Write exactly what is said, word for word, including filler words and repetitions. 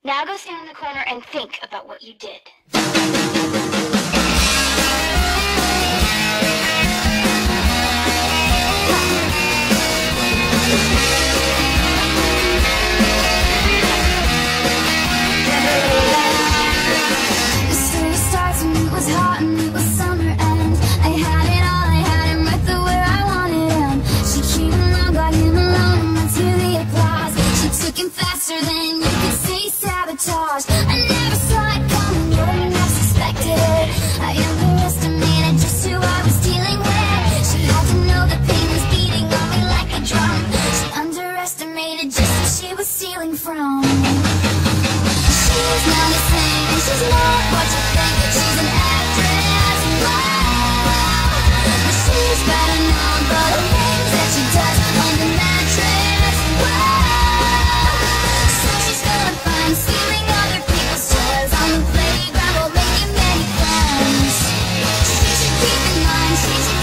Now go stand in the corner and think about what you did. Faster than you could say sabotage. I never saw it coming, wouldn't have suspected it. I underestimated just who I was dealing with. She had to know the pain was beating on me like a drum. She underestimated just who she was stealing from. She's not the same, and she's not what you think. She's an actress, wow. But she's better known for the things that she does on the mattress, wow. Stealing other people's toys on the playground while making many friends. She should keep in mind, she's